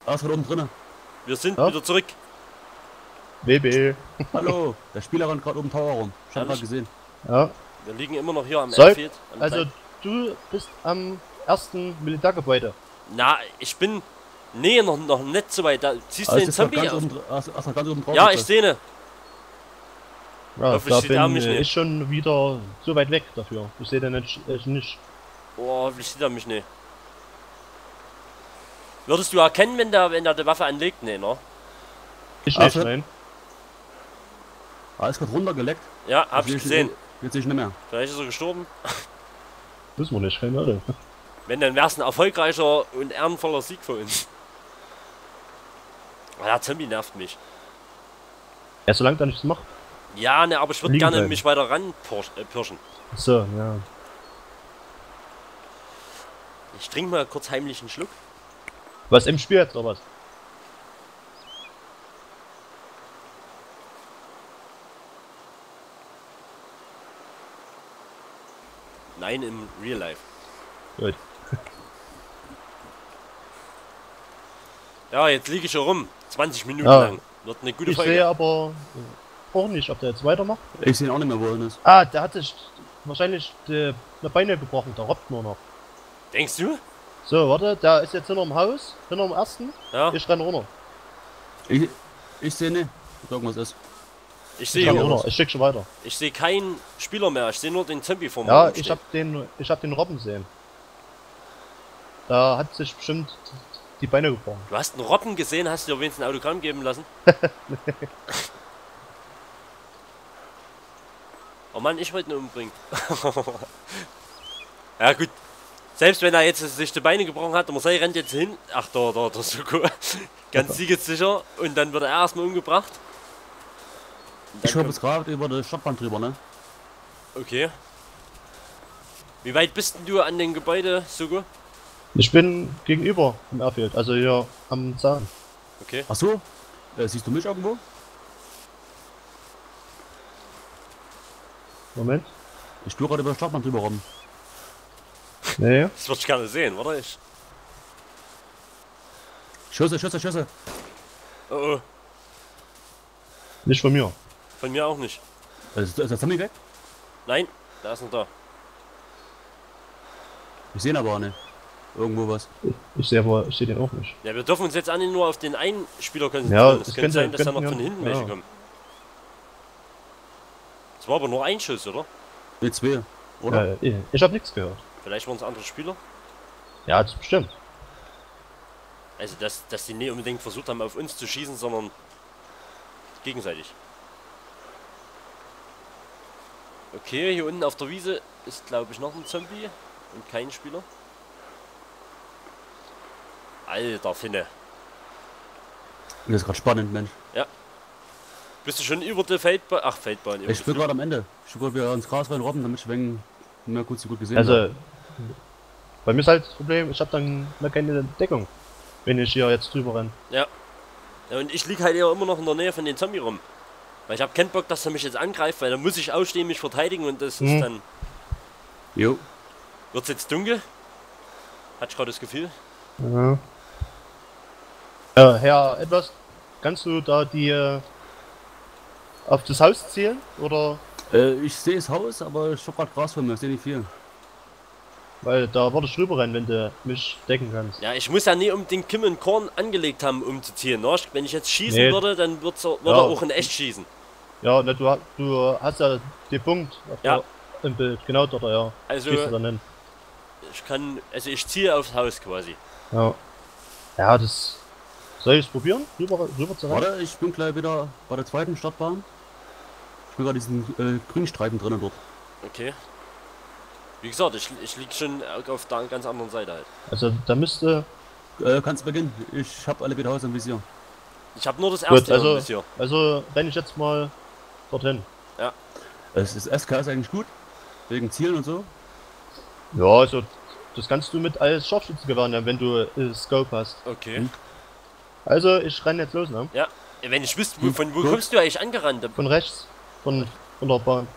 ist gerade oben drinne. Wir sind Ja? wieder zurück. WB. Hallo, der Spieler rennt gerade oben Tower rum. Ich hab Ehrlich? grad gesehen. Ja. Wir liegen immer noch hier am Soll- Airfield. am Also Kleinen- du bist am ersten Militärgebäude. Na, ich bin... Nee, noch nicht so weit. Da siehst du Also den ist grad Zombie ganz auf. oben, ganz oben drauf. Ja, ist ich das. sehe ne. Ja, Hoffentlich da sieht er bin mich nicht. ich schon wieder so weit weg dafür. Ich sehe den nicht. Oh, hoffentlich sieht er mich nicht. Würdest du erkennen, wenn der die Waffe anlegt? Nee, ne? Ich Ach, nicht, so. nein. Alles gerade runtergeleckt. Ja, hab ich Jetzt gesehen. Jetzt sehe ich nicht mehr. Vielleicht ist er gestorben. Wissen wir nicht, keine Ahnung. Wenn, dann wär's ein erfolgreicher und ehrenvoller Sieg für uns. Ah, der Zombie nervt mich. Ja, solange er nichts macht. Ja, ne, aber ich würde Liegen gerne bleiben. mich weiter pirschen. So, ja. Ich trinke mal kurz heimlich einen Schluck. Was im Spiel jetzt oder was? Nein, im Real Life. Gut. Ja, jetzt liege ich schon rum. 20 Minuten Ja. lang. Wird eine gute Ich Folge. sehe aber auch nicht, ob der jetzt weitermacht. Ich sehe auch nicht mehr, wo er ist. Ah, der hat sich wahrscheinlich die Beine gebrochen. Der robbt nur noch. Denkst du? So, warte, der ist jetzt hinter dem Haus, hinter dem ersten. Ja. Ich renn runter. Ich sehe nicht, ob irgendwas ist. Ich Ich sehe renn hier. runter. Ich schick schon weiter. Ich sehe keinen Spieler mehr. Ich sehe nur den Zombie vor mir. Ja, rumstehen. ich hab den Robben sehen. Da hat sich bestimmt die Beine gebrochen. Du hast einen Robben gesehen, hast dir wenigstens ein Autogramm geben lassen? Oh Mann, ich wollte ihn umbringen. Ja gut. Selbst wenn er jetzt sich die Beine gebrochen hat, der Marcel rennt jetzt hin. Ach, der Suko. Ganz siegessicher. Und dann wird er erstmal umgebracht. Und dann Ich hab kommt- jetzt gerade über das Stadtbahn drüber, ne? Okay. Wie weit bist denn du an dem Gebäude, Suko? Ich bin gegenüber im Airfield, also hier am Zaun. Okay. Ach so? Siehst du mich irgendwo? Moment. Ich spüre gerade über das Stadtbahn drüber rum. Nee. Das würde ich gerne sehen, oder? Ich. Schüsse, Schüsse, Schüsse. Oh, oh. Nicht von mir. Von mir auch nicht. Ist der Zombie weg? Nein, da ist noch da. Ich sehe ihn aber auch nicht. Irgendwo was. Ich sehe den auch nicht. Ja, wir dürfen uns jetzt auch nicht nur auf den einen Spieler Ja, konzentrieren. es Es könnte könnte- sein, dass da noch könnten von ja- hinten ja. welche kommen. Es war aber nur ein Schuss, oder? Ne, zwei. Oder? Ich habe nichts gehört. Vielleicht waren es andere Spieler. Ja, das ist bestimmt. Also, dass die nicht unbedingt versucht haben, auf uns zu schießen, sondern gegenseitig. Okay, hier unten auf der Wiese ist, glaube ich, noch ein Zombie und kein Spieler. Alter Finne. Das ist gerade spannend, Mensch. Bist du schon über der Feldbahn? Ach, Feldbahn. über Ich die spüre gerade am Ende. Ich wollte wieder ins Gras reinrobben, damit ich wegen mehr gut gesehen habe. Also, bei mir ist halt das Problem, ich habe dann noch keine Deckung, wenn ich hier jetzt drüber renne. Ja, und ich liege halt ja immer noch in der Nähe von den Zombie rum. Weil ich habe keinen Bock, dass er mich jetzt angreift, weil dann muss ich aufstehen, mich verteidigen und das ist dann... Jo. Wird's jetzt dunkel? Hatte ich gerade das Gefühl. Ja. Herr Etwas, kannst du da die auf das Haus zielen? Oder? Ich sehe das Haus, aber ich hab gerade Gras vor mir. Ich sehe nicht viel. Weil da würde ich rüber rennen, wenn du mich decken kannst. Ja, ich muss ja nie um den Kim und Korn angelegt haben, um zu zielen. Ne? Wenn ich jetzt schießen Nee. würde, dann würde Ja. er auch in echt schießen. Ja, ne, du hast ja den Punkt auf Ja. im Bild, genau dort, ja. Also, Schießt du dann hin. ich ziehe aufs Haus quasi. Ja. Ja, das. Soll ich es probieren? Rüber zu rennen? Warte, ich bin gleich wieder bei der zweiten Stadtbahn. Ich bin gerade diesen Grünstreifen drinnen dort. Okay. Wie gesagt, ich liege schon auf der ganz anderen Seite halt. Also da müsste. Kannst beginnen. Ich habe alle wieder Haus im Visier. Ich habe nur das Gut, erste hier. also renne ich jetzt mal dorthin. Es ist SK ist eigentlich gut. Wegen Zielen und so. Ja, also das kannst du mit als Scharfschützengewehr nehmen, wenn du Scope hast. Okay. Hm. Also ich renne jetzt los, ne? Ja, wenn ich wüsste, von wo Gut. kommst du eigentlich angerannt? Von rechts. Von der Bahn.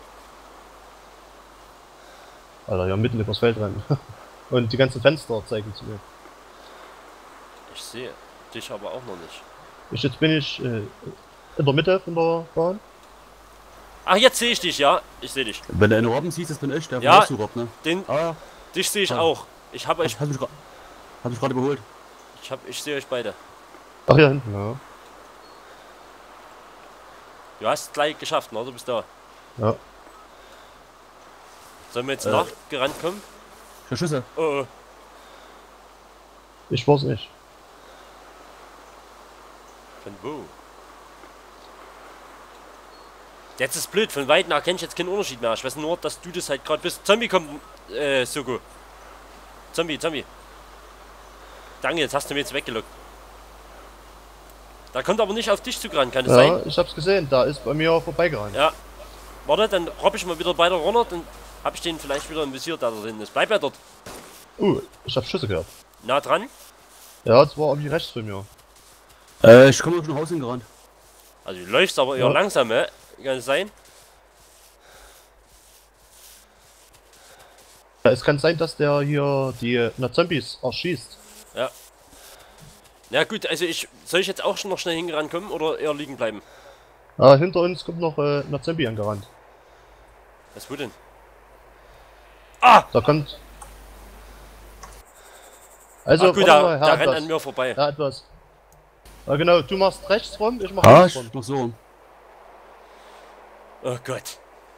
Alter, ja, mitten übers Feld rennen. Und die ganzen Fenster zeigen zu mir. Ich sehe. dich aber auch noch nicht. Jetzt bin ich in der Mitte von der Bahn. Ach, jetzt sehe ich dich, ja. Ich sehe dich. Wenn du einen Robben siehst, das bin ich, der Ja. von Rob, ne? Den, Ah, dich sehe ich Ja. auch. Ich habe euch. hab mich gerade überholt. Ich sehe euch beide. Ach, hier hinten, ja. Du hast gleich geschafft, ne? Du bist da. Ja. Sollen wir jetzt nachgerannt kommen? Ich hab Schüsse. Oh, oh. Ich war's nicht. Von wo? Jetzt ist blöd, von Weitem erkenne ich jetzt keinen Unterschied mehr. Ich weiß nur, dass du das halt gerade bist. Zombie kommt, Suko. Zombie. Danke, jetzt hast du mir jetzt weggelockt. Da kommt aber nicht auf dich zu ran, kann es Ja, sein? ich hab's gesehen, da ist bei mir vorbeigerannt. Ja. Warte, dann robb ich mal wieder weiter runter, dann hab ich den vielleicht wieder im Visier, da dort hinten ist. Bleib ja dort. Ich hab Schüsse gehört. Nah dran. Ja, das war irgendwie rechts von mir. Ich komme schon Haus hingerannt. Also du läufst aber eher Ja. langsam, hä? Kann es sein? Ja, es kann sein, dass der hier die Zombies erschießt. Ja. Ja gut, also soll ich jetzt auch schon noch schnell hingerannt kommen oder eher liegen bleiben? Hinter uns kommt noch ein Zombie angerannt. Was wo denn? Ah! Da kommt. Also, Ah gut, warte mal, da Herr rennt Atlas. an mir vorbei. Ja, etwas. Ja, genau, du machst rechts rum, ich mach Ah, links ich rum. noch so. Oh Gott.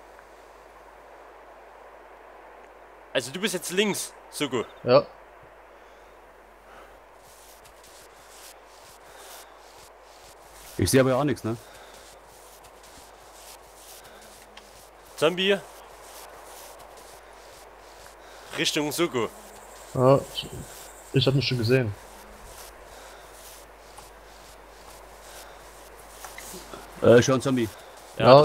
Also du bist jetzt links, Suko. Ja. Ich sehe aber ja auch nichts, ne? Zombie. Richtung Suko. Ja, ich hab ihn schon gesehen. Ich höre einen Zombie. Ja,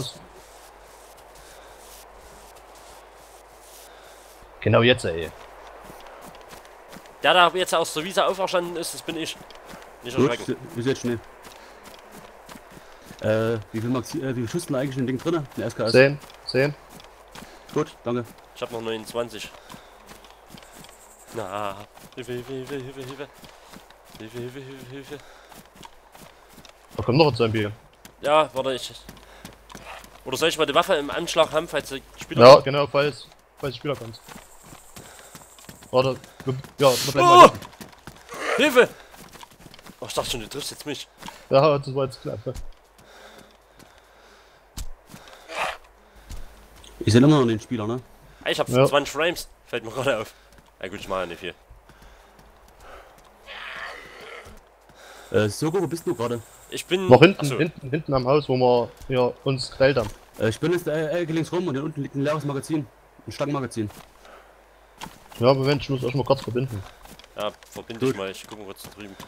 Genau jetzt, ey. der da jetzt aus der Wiese auferstanden ist, das bin ich. Nicht Gut, erschrecken. ist jetzt schnell. Wie viel Schuss denn eigentlich in dem Ding drin? In der SKS? 10. Gut, danke. Ich hab noch 29. Na, Hilfe. Hilfe. Da kommt noch ein Zombie. Ja, warte, Oder soll ich mal die Waffe im Anschlag haben, falls der Spieler... Ja, genau, falls der Spieler kommt. Warte, ja, wir bleiben Oh! mal hinten. Hilfe! Oh, ich dachte schon, du triffst jetzt mich. Ja, das war jetzt knapp. Ich sehe immer noch den Spieler, ne? Ah, ich hab Ja. 20 Frames. Fällt mir gerade auf. Na gut, ich mache ja nicht viel. Soko, wo bist du gerade? Ich bin... Noch hinten, Achso, hinten am Haus, wo wir hier uns gestellt haben. Ich bin jetzt Ecke links rum und hier unten liegt ein leeres Magazin. Ein Stangenmagazin. Ja, Moment, ich muss euch mal kurz verbinden. ja, verbinde ich Gut. mal. Ich gucke mal kurz da drüben.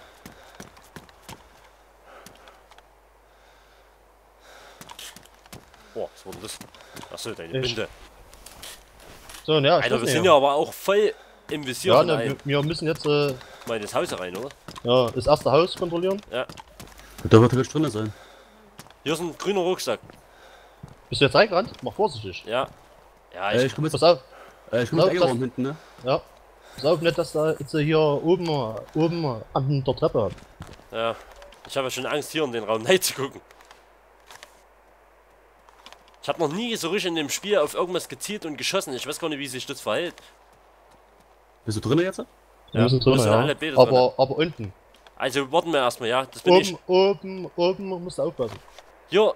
Boah, was war denn das? Achso, deine Ich- Binde. So, ja, Alter, wir sind ja aber auch voll im Visier Ja, von ne, einem. wir müssen jetzt Mal in das Haus rein, oder? ja, das erste Haus kontrollieren. Ja. Da wird gleich drin sein. Hier ist ein grüner Rucksack. Bist du jetzt reingerannt? Mach vorsichtig. Ja. Ja, Ich komme Pass jetzt, auf, ich komm jetzt das- Ecke rum hinten, ne? ja. Pass auf, nicht, dass da jetzt hier oben an der Treppe. ja. Ich habe ja schon Angst, hier in den Raum rein zu gucken. Ich habe noch nie so richtig in dem Spiel auf irgendwas gezielt und geschossen. Ich weiß gar nicht, wie sich das verhält. Bist du drin jetzt? Wir müssen drin, müssen ja. alle Bilder Aber unten. Also warten wir erstmal, ja. Das bin ich. Oben musst du aufpassen. Hier,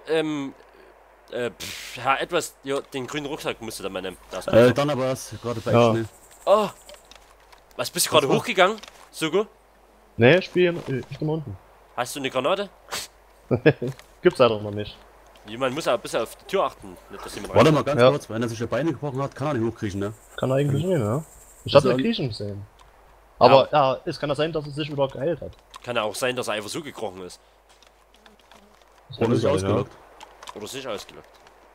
ja, etwas. Ja, den grünen Rucksack musst du da mal nehmen. Da ist Dann aber erst gerade bei Ja. schnell. Oh! Was, bist du gerade war? hochgegangen? Sugo? Nee, ich bin unten. Hast du eine Granate? Gibt's leider noch nicht. Jemand muss ja ein bisschen auf die Tür achten. Nicht, dass jemand Warte rein. mal ganz Ja. kurz, wenn er sich die Beine gebrochen hat, kann er nicht hochkriechen, ne? Kann er eigentlich nicht, ja. Ich Also hab eine Griechen gesehen. Aber ja, es kann ja sein, dass es sich wieder geheilt hat. Kann ja auch sein, dass er einfach so gekrochen ist. Das Oder kann sich sein, ausgelockt. Oder sich ausgelockt.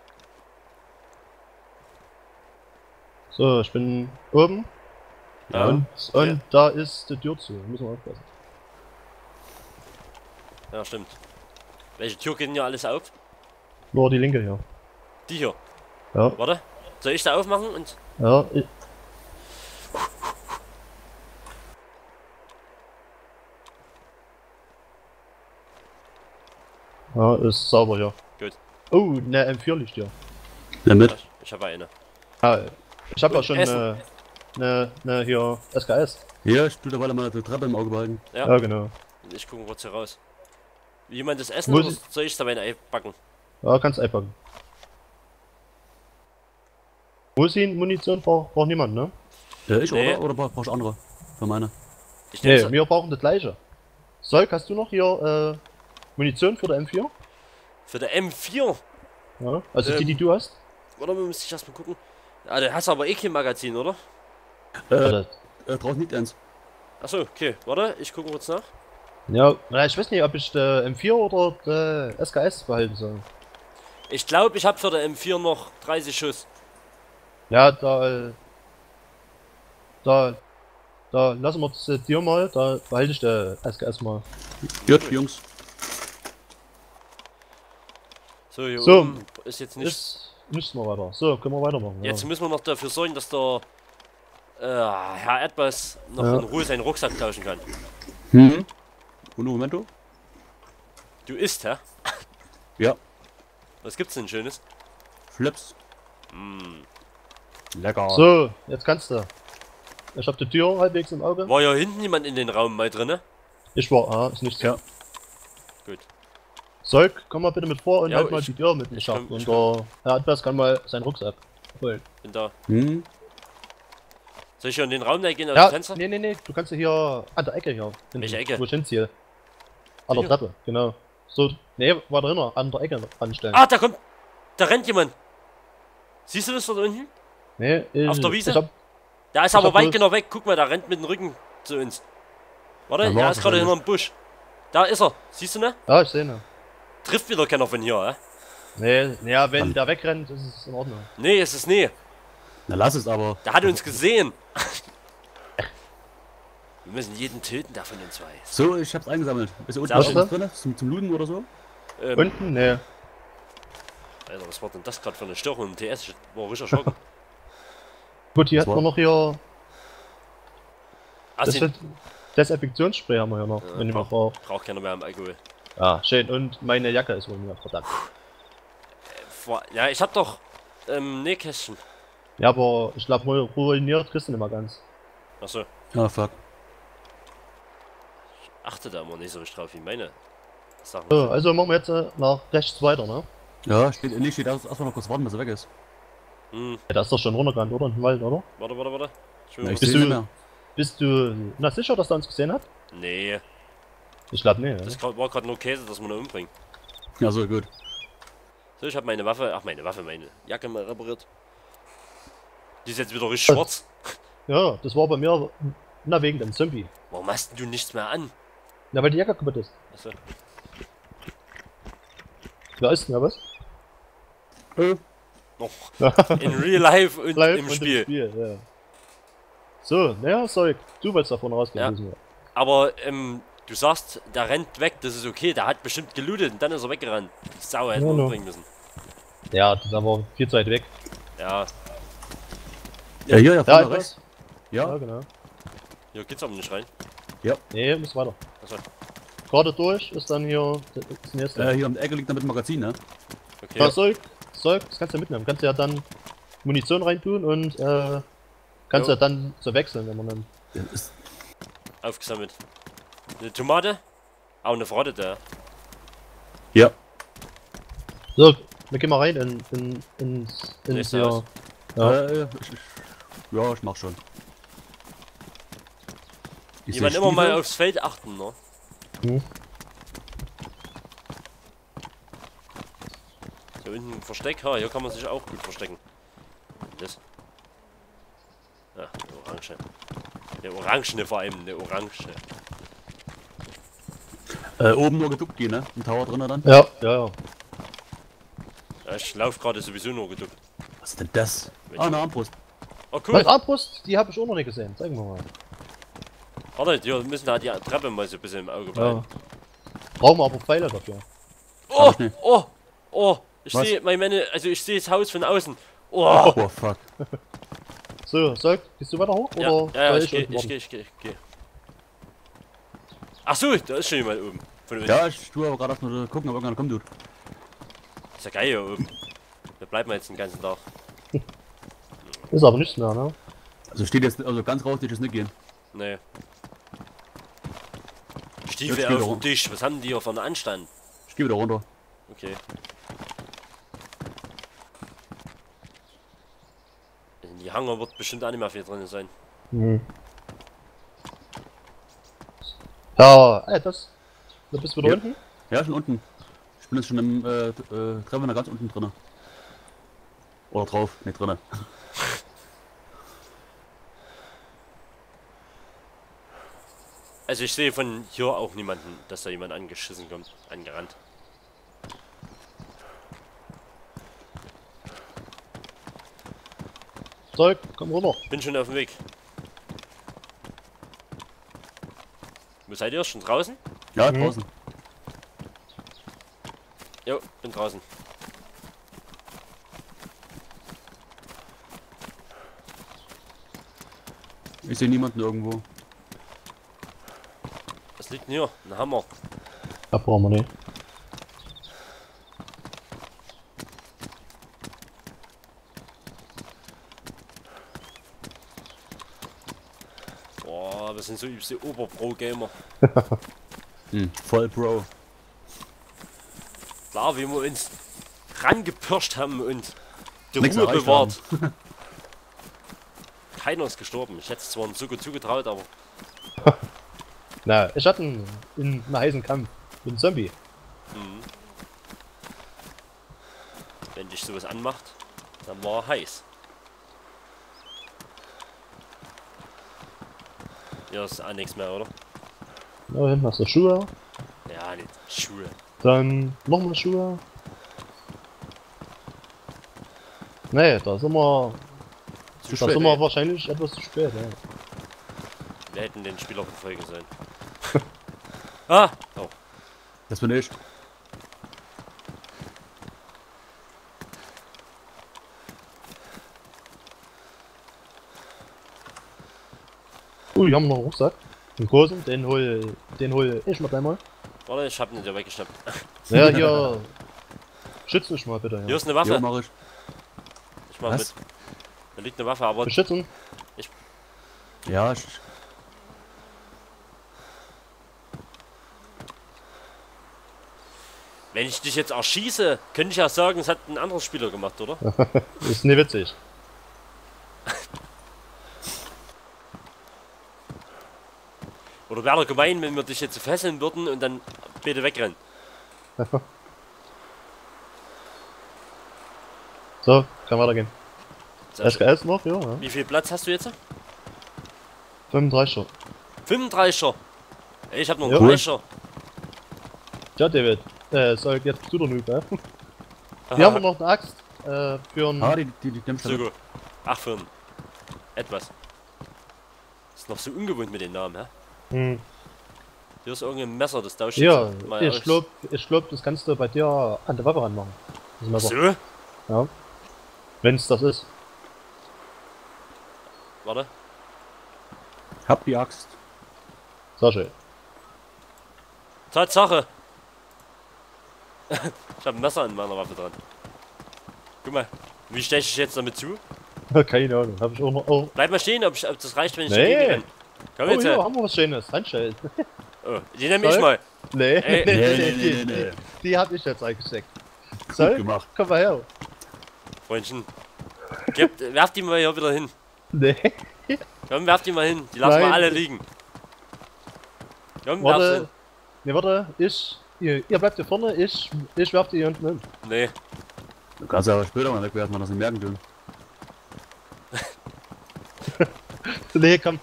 So, ich bin oben. Ja. Und da ist die Tür zu. Müssen wir aufpassen. Ja, stimmt. Welche Tür geht denn hier alles auf? Nur die linke hier. Die hier. Ja. Warte. Soll ich da aufmachen und. Ja, Ja, ist sauber hier. Gut. Oh, ne M4 liegt hier. Ja, mit. Ich habe eine. Ah, ich habe ja Und schon Essen. ne hier SKS. Hier, ich tue dabei mal die Treppe im Auge behalten. Ja. Ja, genau. Ich gucke kurz hier raus. Will jemand das essen Muss oder ich- soll ich dabei ein Ei backen? Ja, kannst einpacken. Munition braucht niemand, ne? Ich Nee. oder brauchst du andere? Für meine. Ich Nee, nehme wir brauchen das gleiche. Solk, hast du noch hier Munition für der M4? für der M4. Ja. Also die du hast? Warte mal, müsste ich erstmal gucken. Ah, du hast aber eh kein Magazin, oder? Oder? Draußen nicht eins. Achso, okay. Warte, ich gucke kurz nach. Ja, na, ich weiß nicht, ob ich der M4 oder der SKS behalten soll. Ich glaube, ich habe für der M4 noch 30 Schuss. Ja, da lassen wir das dir mal, da behalte ich der SKS mal. Gut, Jungs. So, hier So. oben ist jetzt nicht. Ist nichts mehr weiter. So, können wir weitermachen. Jetzt Ja. müssen wir noch dafür sorgen, dass der Herr Erdbass noch Ja. in Ruhe seinen Rucksack tauschen kann. Hm? Und Momento? Du isst, hä? Ja. Was gibt's denn Schönes? Flips. Lecker. So, jetzt kannst du. Ich hab die Tür halbwegs im Auge. War ja hinten jemand in den Raum mal drinne? Ich war, ist nicht so. Ja. Gut. Solk, komm mal bitte mit vor und Ja, halt mal ich- die Tür mit ich mir komm- Und ich der Herr Adbers kann mal seinen Rucksack holen. Bin da. Hm? Soll ich hier in den Raum da gehen, aus Ja, dem Fenster? nee, du kannst ja hier an der Ecke hier. hinten, Welche Ecke? Wo ich hinziehe. An der Hier? Treppe, genau. So, nee, weiter hinten, an der Ecke anstellen. Ah, da kommt. Da rennt jemand. Siehst du das dort unten? Nee, auf der Wiese? Ich hab, Der ist Ich aber hab weit bloß- genau weg. Guck mal, der rennt mit dem Rücken zu uns. Warte, Ja, der war ist gerade wahrscheinlich. hinterm Busch. Da ist er. Siehst du ne? ja, ich sehe ihn. Trifft wieder keiner von hier, hä? Nee, ja, wenn Mann. der wegrennt, ist es in Ordnung. Nee, ist es nee. Na lass es aber. Der hat uns gesehen. Wir müssen jeden töten, der von uns weiß. So, ich hab's eingesammelt. Ist da unten Was was drin? Zum Looten oder so? Unten? Nee. Alter, was war denn das gerade für eine Störung im TS? Ich war richtig erschrocken. Gut, hier Das hat man war- noch hier. Ah, Das sie wird Desinfektionsspray haben wir hier noch, wenn ihr mal braucht. braucht keiner mehr am Alkohol. Ja, schön. Und meine Jacke ist wohl mir verdammt. Ja, ich hab doch Nähkästchen. Ja, aber ich glaube, ruiniert kriegst du nicht mal ganz. Achso, Ja, fuck. achte da immer nicht so richtig drauf wie meine Sachen. So, also machen wir jetzt nach rechts weiter, ne? Ja, steht erstmal noch kurz warten, bis er weg ist. Hm, Ja, da ist doch schon runtergerannt, oder? Im Wald, oder? warte. Ich will Ja, mal ich Bist sehe du- nicht mehr. Bist du na sicher, dass er uns gesehen hat? Nee, Ich glaube nicht. das war gerade nur Käse, dass man ihn umbringt. Ja, so, gut. So, ich habe meine Jacke mal repariert. Die ist jetzt wieder richtig schwarz. Ja, das war bei mir na wegen dem Zombie. Warum hast denn du nichts mehr an? Na, weil die Jacke kaputt ist. Achso. Wer ist denn ja was? Noch. In Real Life und Live im und Spiel. Ja. So, naja, Zeug. Du wolltest davon rausgehen. Ja. wissen wir. Aber du sagst, der rennt weg, das ist okay. Der hat bestimmt gelootet und dann ist er weggerannt. Die Sau hätten Ja, wir no. umbringen müssen. Ja, das ist aber viel Zeit weg. Ja, Ja, hier, ja, Ja, vorne etwas. rechts. Ja, Ja, genau. hier geht's aber nicht rein. Nee, muss weiter. Achso, Gerade durch ist dann hier das nächste. hier am Ecke liegt er mit dem Magazin, ne? okay. Ja, Zeug, das kannst du ja mitnehmen. Kannst du ja dann Munition reintun und kannst Jo. ja dann so wechseln, wenn man dann. Ja, ist, Aufgesammelt. Eine Tomate. Auch eine verrottete. ja. So, wir gehen mal rein ins Nächste hier. Haus. Ja. Ich mach schon. Ich Jemand seh immer mal Stiefel. aufs Feld achten, ne? Hm. So unten ein Versteck. Ha, hier kann man sich auch gut verstecken. Das. Ja, eine Orange. Eine Orangene vor allem, eine Orange. Oben nur geduckt gehen, ne? Im Tower drinnen dann. Ja. Ja, ich lauf gerade sowieso nur geduckt. Was ist denn das? Welche? Ah, eine Armbrust. Oh Was, cool. Armbrust, die habe ich auch noch nicht gesehen. Zeigen wir mal. Warte, wir müssen da die Treppe mal so ein bisschen im Auge behalten. Ja. Brauchen wir aber Pfeile dafür. Oh, ich nicht. oh, ich Was? sehe also ich sehe das Haus von außen. Oh, Oh, fuck. So, Zeug, gehst du weiter hoch? ja, Oder ja, soll ich gehe, unten warten? ich gehe. Ach so, da ist schon jemand oben. Von uns. Ja, ich tue aber gerade erstmal gucken, ob irgendeiner kommt, Dude. Ist ja geil hier oben. Da bleiben wir jetzt den ganzen Tag. Ist aber nichts mehr, ne? Also steht jetzt, also ganz raus, wird es nicht gehen. Nee. Jetzt Stiefel geht auf er dem rum. Tisch. Was haben die hier für einen Anstand? Ich gehe wieder runter. Okay. In die Hanger wird bestimmt auch nicht mehr viel drin sein. Mhm. Ja, ey, das. Du bist wieder Ja. unten? Ja, schon unten. Ich bin jetzt schon im Treffer ganz unten drinne. Oder drauf, nicht drinne. Also ich sehe von hier auch niemanden, dass da jemand angeschissen kommt, angerannt. Zeug, komm runter. Bin schon auf dem Weg. Wo seid ihr? Schon draußen? Ja, Mhm. draußen. Jo, bin draußen. Ich sehe niemanden irgendwo. Was liegt denn hier? Ein Hammer. Da brauchen wir nicht. Boah, wir sind so übste Oberpro-Gamer. Voll Bro. Klar, wie wir uns rangepirscht haben und die Nix Ruhe erreicht bewahrt. Keiner ist gestorben. Ich hätte es zwar nicht so gut zugetraut, aber Na, ich hatte einen heißen Kampf mit einem Zombie. wenn dich sowas anmacht, dann war er heiß. Hier ist auch nichts mehr, oder? Da hinten hast du Schuhe. Ja, die Schuhe. Dann nochmal Schuhe. Nee, da sind wir. Zu Da spät, sind wir ey. wahrscheinlich etwas zu spät, ja. Wir hätten den Spieler verfolgen sollen. Ah! Oh. Das bin ich. Hier haben wir noch einen Rucksack. Einen großen, den hol ich mal gleich mal. Warte, ich hab ihn dir weggeschnappt. Ja, hier. Schütz mich mal bitte. Hier Ja. ist eine Waffe. Jo, mach ich. Ich mach Was? mit. Da liegt eine Waffe, aber Beschützen. Ja, ich, wenn ich dich jetzt erschieße, könnte ich ja sagen, es hat ein anderer Spieler gemacht, oder? Ist nicht witzig. Oder wäre gemein, wenn wir dich jetzt fesseln würden und dann bitte wegrennen. So, kann weitergehen. Sehr schön. SKS noch, ja. Wie viel Platz hast du jetzt? 35er. 35er. Ey, ich hab noch Ja. einen 30er. Tja, David. Soll jetzt zu der Noob, ja? Hier haben wir noch eine Axt. Für einen. die nimmst du So mit. gut. Ach, für ein etwas. Ist noch so ungewohnt mit den Namen, hä? Hm. Hier ist irgendein Messer, das tauscht Ja, jetzt mal ich aus. glaub, das kannst du bei dir an der Waffe ranmachen. Das Messer. So? Ja. Wenn's das ist. Warte. Hab die Axt. Sehr schön. Tatsache. Ich habe ein Messer an meiner Waffe dran. Guck mal. Wie steche ich jetzt damit zu? Keine Ahnung, hab ich auch noch. Oh, Bleib mal stehen, ob das reicht, wenn ich Nee. dagegen renne. Komm oh jetzt hier her. haben wir was Schönes. Handschellen. Oh, die nehme ich Soll? mal. Nee, Ey. Nee. Die hab ich jetzt eingesteckt. Gut So, gemacht. komm mal her. Freundchen. Werf die mal hier wieder hin. Nee. Komm, werf die mal hin. Die lassen wir Nein. alle liegen. Komm, werf sie Warte. hin. Nee, warte. Ihr bleibt hier vorne, ich werf die hier unten hin. Nee. Du kannst aber später mal wegwerfen, wenn das nicht merken können. Nee, komm.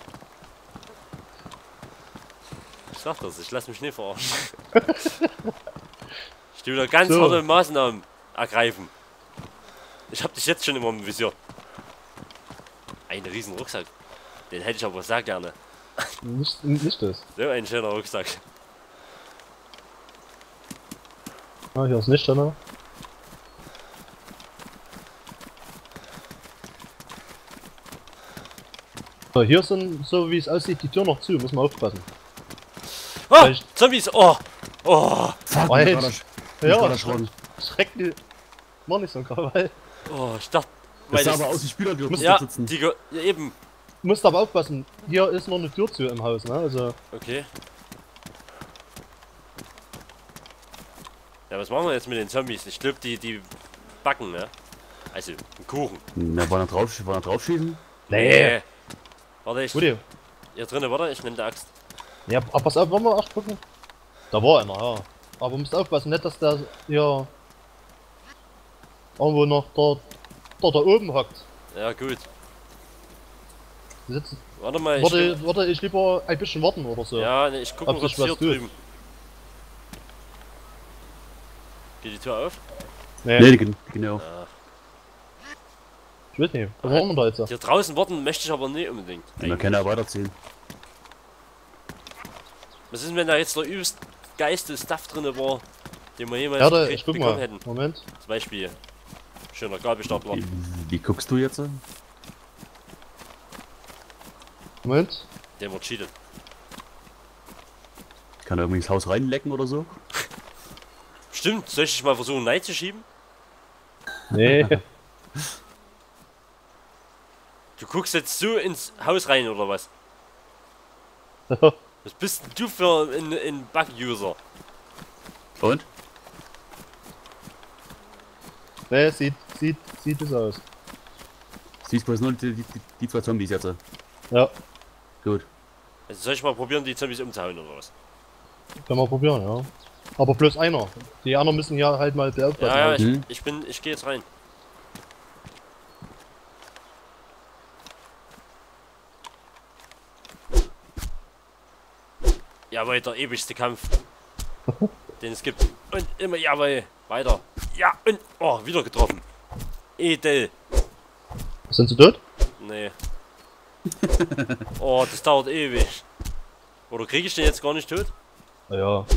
Ich sag das, ich lass mich nicht verarschen. Ich will wieder ganz So. harte Maßnahmen ergreifen. Ich hab dich jetzt schon immer im Visier. Ein riesen Rucksack. Den hätte ich aber sehr gerne. Nicht das. So ein schöner Rucksack. Ah, hier ist nicht drin. So, hier sind, so wie es aussieht, die Tür noch zu. Muss man aufpassen. Oh, Vielleicht- Zombies! Oh! Oh, Fuck, Alter. ich war Ja, gerade erschrocken. schreckt die. War nicht so ein Krawall. oh, ich dachte... Das sah das- aber aus wie Spieler, die dort Ja, sitzen. ja, eben. Musst aber aufpassen, hier ist noch eine Tür zu im Haus, ne? Also. Okay. Ja, was machen wir jetzt mit den Zombies? Ich glaube, die backen, ne? Also, einen Kuchen. Na, wollen wir drauf schießen? Nee. Warte, ich... Gut, Hier drinnen, warte, ich nehme die Axt. ja, aber pass auf, wollen wir erst gucken? Da war einer, ja. Aber musst aufpassen, nicht, dass der hier irgendwo noch da oben hockt. Ja, gut. Sitzt. Warte mal, Warte, ich lieber ein bisschen warten oder so. Ja, nee, ich gucke Ob mal kurz sich was hier tut. drüben. Geht die Tür auf? Nee, Nee, genau. ich weiß nicht. Was machen wir da jetzt? Hier draußen warten möchte ich aber nicht unbedingt. Man kann ja weiterziehen. Was ist, wenn da jetzt der übelst geiste Stuff drin war, den wir jemals Ja, ich guck bekommen mal. hätten? Moment. Zum Beispiel schöner Gabelstapler. Wie guckst du jetzt? Moment. Der wird cheatet. Kann er irgendwie ins Haus reinlecken oder so? Stimmt, soll ich mal versuchen, Nein zu schieben? Nee. Du guckst jetzt so ins Haus rein oder was? Was bist denn du für ein Bug-User? Und? Nee, sieht es aus. Siehst bloß nur die zwei Zombies jetzt. Ja, Gut. Also soll ich mal probieren, die Zombies umzuhauen oder was? können wir probieren, ja. Aber bloß einer. Die anderen müssen ja halt mal beauftragen. Ja, ja, Hm. ich gehe jetzt rein. Jawohl, der ewigste Kampf, den es gibt. Und immer, jawohl, weiter. Ja, und, oh, wieder getroffen. Edel. Sind sie tot? Nee. Oh, das dauert ewig. Oder kriege ich den jetzt gar nicht tot? Ja.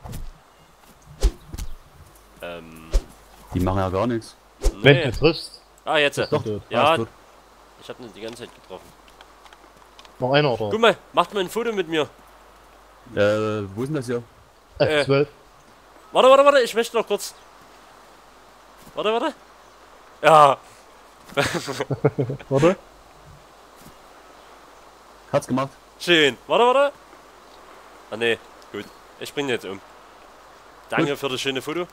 Die machen ja gar nichts. Wenn Nee. du triffst, Ah, jetzt. ist doch tot. Ja, ist tot. ich hab ihn die ganze Zeit getroffen. Noch einer oder? Guck mal, macht mal ein Foto mit mir. Wo ist denn das hier? F12. Warte, ich möchte noch kurz. Warte. Ja, Warte. Hat's gemacht. schön. Warte. Ah, nee, gut. Ich bring den jetzt um. Danke für das schöne Foto.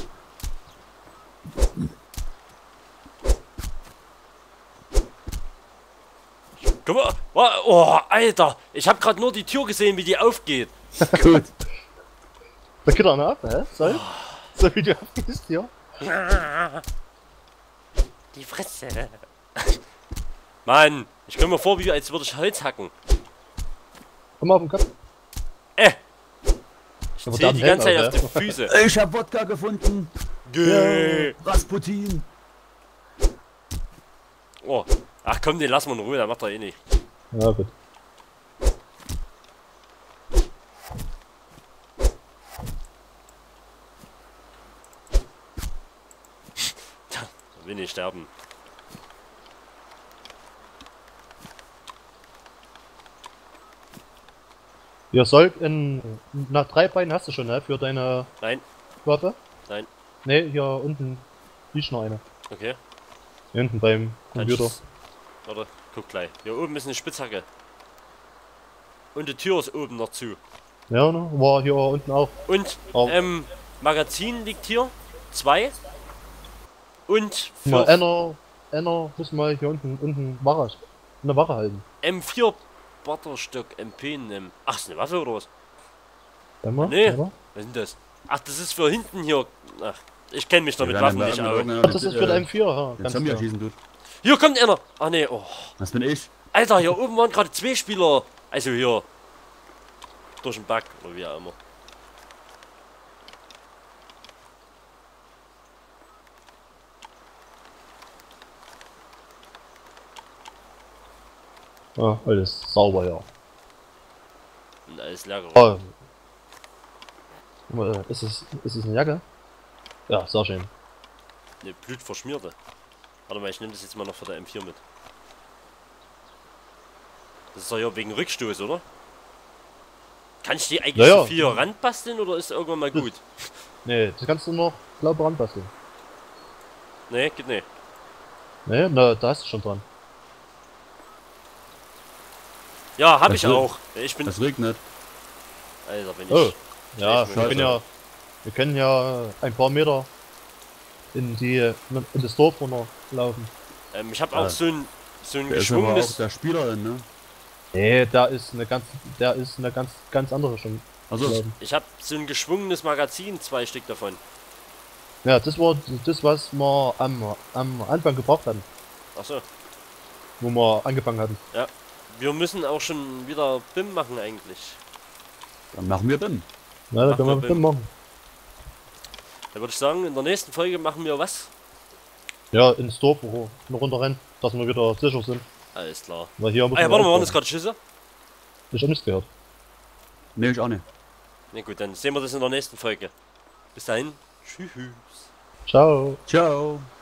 Guck mal, oh, Alter, ich hab grad nur die Tür gesehen, wie die aufgeht. Gut. Da geht einer ab, hä? Soll? So wie du abgehst hier. Die Fresse. Mann, ich komme mir vor, wie als würde ich Holz hacken. Komm mal auf den Kopf. Ich Aber zähl dann die ganze Zeit hält auf er, die Füße. Ich hab Wodka gefunden. Geh. Rasputin. Oh, ach komm, den lassen wir in Ruhe, der macht er eh nicht. Ja, gut. Da will ich sterben. Ihr sollt nach 3 Beinen hast du schon, ne? Für deine Nein, Waffe? nein. Ne, hier unten liegt noch eine. Okay. Hier unten beim Computer. Warte, guck gleich. Hier oben ist eine Spitzhacke. Und die Tür ist oben noch zu. Ja, ne? War hier unten auch. Und, Oh. Magazin liegt hier. 2. Und Mal für einer muss mal hier unten eine Wache halten. M4 Batterstock MP nehmen. Ach, ist eine Waffe oder was? Warte mal, Nee. oder? Was ist denn das? Ach, das ist für hinten hier. Ach, ich kenne mich doch mit Waffen nicht aus. Ach, das ist für den M4, ja. Den Ganz Zombie klar. erschießen tut. Hier kommt einer. Ah, nee, oh. Das bin ich. Alter, hier oben waren gerade 2 Spieler. Also hier. Durch den Bug oder wie auch immer. Ja, alles sauber, ja. Und alles leer geworden. Oh. Guck mal, ist es eine Jacke? Ja, sehr schön. Ne, blutverschmierte. Warte mal, ich nehme das jetzt mal noch für der M4 mit. Das ist doch ja wegen Rückstoß, oder? Kann ich die eigentlich Ja, ja. so viel ranbasteln oder ist irgendwann mal gut? Nee, das kannst du noch, glaube ranbasteln. Nee, geht nicht. Nee, na, da hast du schon dran. Ja, hab Das ich will- auch. Ich bin. Es regnet. Alter, wenn ich. Oh, ja, Ich wir können ja, ein paar Meter in das Dorf runterlaufen. Ich hab auch Ja. so ein Der ist aber auch geschwungenes. der Spielerin, ne? Nee, der ist eine ganz andere schon. Also, gelaufen. Ich hab so ein geschwungenes Magazin, 2 Stück davon. Ja, das war das, was wir am Anfang gebraucht hatten, Achso. wo wir angefangen hatten. Wir müssen auch schon wieder BIM machen eigentlich. dann machen wir BIM. Ja, da Mach können wir mal bestimmt machen. Da würde ich sagen, in der nächsten Folge machen wir was? Ja, ins Dorf runterrennen, dass wir wieder sicher sind. Alles klar. Weil hier muss Ah ja, man warte mal, waren aufpassen. das gerade Schüsse? Ich hab nichts gehört. Nee, ich auch nicht. Ne gut, dann sehen wir das in der nächsten Folge. Bis dahin. Tschüss. Ciao. Ciao.